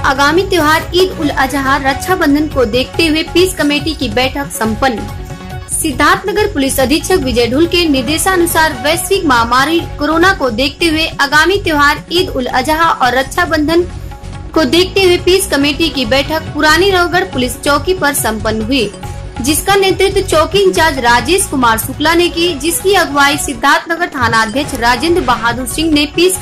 आगामी त्योहार ईद उल अजहा रक्षाबंधन को देखते हुए पीस कमेटी की बैठक संपन्न। सिद्धार्थनगर पुलिस अधीक्षक विजय ढुल के निर्देशानुसार वैश्विक महामारी कोरोना को देखते हुए आगामी त्योहार ईद उल अजहा और रक्षाबंधन को देखते हुए पीस कमेटी की बैठक पुरानी रावगढ़ पुलिस चौकी पर संपन्न हुई, जिसका नेतृत्व चौकी इंचार्ज राजेश कुमार शुक्ला ने की, जिसकी अगुवाई सिद्धार्थनगर थाना अध्यक्ष राजेंद्र बहादुर सिंह ने पीस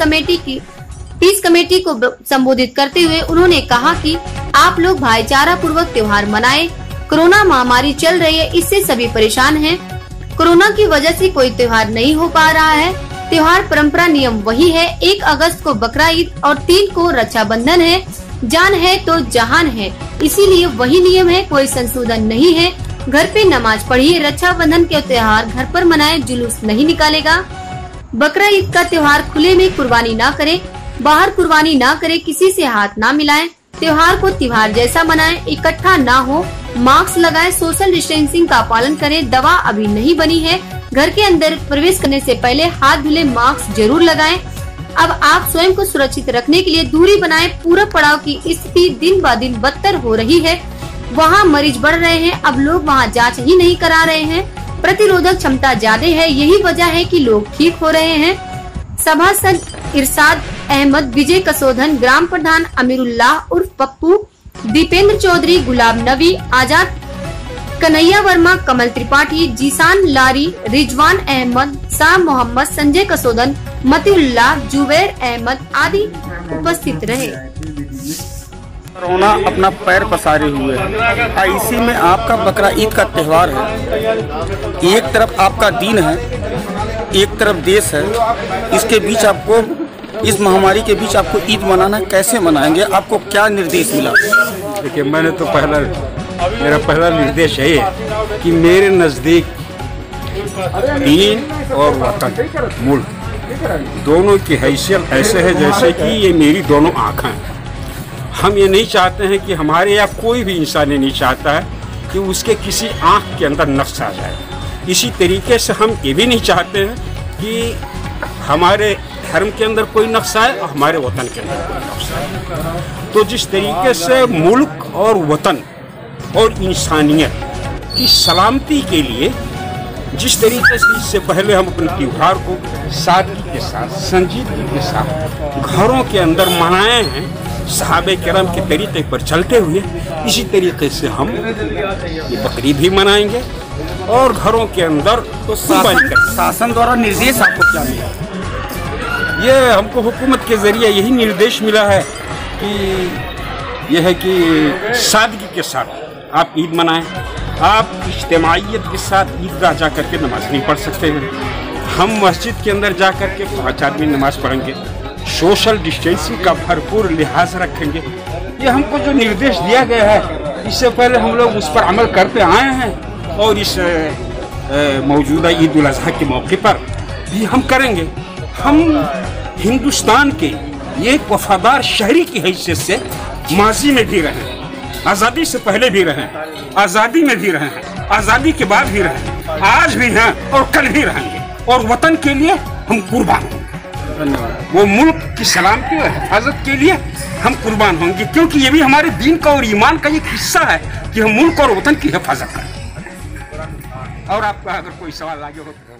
कमेटी को संबोधित करते हुए उन्होंने कहा कि आप लोग भाईचारा पूर्वक त्योहार मनाएं। कोरोना महामारी चल रही है, इससे सभी परेशान हैं। कोरोना की वजह से कोई त्योहार नहीं हो पा रहा है। त्योहार परंपरा नियम वही है। 1 अगस्त को बकरा ईद और 3 को रक्षाबंधन है। जान है तो जहान है, इसीलिए वही नियम है, कोई संशोधन नहीं है। घर पे नमाज पढ़िए। रक्षाबंधन के त्योहार घर पर मनाएं, जुलूस नहीं निकालेगा। बकरा ईद का त्योहार खुले में कुर्बानी ना करें, बाहर कुर्बानी ना करें, किसी से हाथ ना मिलाएं। त्योहार को त्योहार जैसा मनाएं, इकट्ठा ना हो, मास्क लगाएं, सोशल डिस्टेंसिंग का पालन करें। दवा अभी नहीं बनी है। घर के अंदर प्रवेश करने से पहले हाथ धुले, मास्क जरूर लगाएं। अब आप स्वयं को सुरक्षित रखने के लिए दूरी बनाएं। पूरब पड़ाव की स्थिति दिन ब दिन बदतर हो रही है। वहाँ मरीज बढ़ रहे हैं, अब लोग वहाँ जांच ही नहीं करा रहे हैं। प्रतिरोधक क्षमता ज्यादा है, यही वजह है कि लोग ठीक हो रहे हैं। सभासद इरशाद अहमद, विजय कसोधन, ग्राम प्रधान अमीरुल्लाह उर्फ पप्पू, दीपेंद्र चौधरी, गुलाब नबी, आजाद, कन्हैया वर्मा, कमल त्रिपाठी, जीसान लारी, रिजवान अहमद, शाह मोहम्मद, संजय कसोदन, मतीउल्लाह, जुबैर अहमद आदि उपस्थित रहे। कोरोना अपना पैर पसारे हुए है। इसी में आपका बकरा ईद का त्योहार है। एक तरफ आपका दीन है, एक तरफ देश है। इसके बीच आपको, इस महामारी के बीच आपको ईद मनाना, कैसे मनाएंगे? आपको क्या निर्देश मिला? देखिए, मेरा पहला निर्देश है कि मेरे नज़दीक दीन और वतन, मुल्क दोनों की हैसियत ऐसे है जैसे कि ये मेरी दोनों आँखें हैं। हम ये नहीं चाहते हैं कि हमारे या कोई भी इंसान ये नहीं चाहता है कि उसके किसी आँख के अंदर नक्श आ जाए। इसी तरीके से हम ये भी नहीं चाहते हैं कि हमारे धर्म के अंदर कोई नक्श आए और हमारे वतन के अंदर कोई नक्श आए। तो जिस तरीके से मुल्क और वतन और इंसानियत की सलामती के लिए जिस तरीके से इससे पहले हम अपने त्योहार को सादगी के साथ, संजीदगी के साथ घरों के अंदर मनाए हैं, सहाबे किराम के तरीके पर चलते हुए, इसी तरीके से हम ये बकरीद भी मनाएंगे और घरों के अंदर तो शासन द्वारा निर्देश आपको क्या मिला? ये हमको हुकूमत के जरिए यही निर्देश मिला है कि यह है कि सादगी के साथ आप ईद मनाएं। आप इज्तिमाइयत के साथ ईदगाह जा कर के नमाज नहीं पढ़ सकते हैं। हम मस्जिद के अंदर जा कर के 5 आदमी नमाज पढ़ेंगे। सोशल डिस्टेंसिंग का भरपूर लिहाज रखेंगे। ये हमको जो निर्देश दिया गया है, इससे पहले हम लोग उस पर अमल करते आए हैं और इस मौजूदा ईद उल अजहा के मौके पर भी हम करेंगे। हम हिंदुस्तान के एक वफादार शहरी की हैसियत से माजी में भी रहे, आज़ादी से पहले भी रहे, आज़ादी में भी रहे, आज़ादी के बाद भी रहे, आज भी हैं और कल भी रहेंगे। और वतन के लिए हम कुर्बान होंगे। वो मुल्क की सलामती और हिफाजत के लिए हम कुर्बान होंगे, क्योंकि ये भी हमारे दीन का और ईमान का एक हिस्सा है कि हम मुल्क और वतन की हिफाजत करें। और आपका अगर कोई सवाल आगे हो तो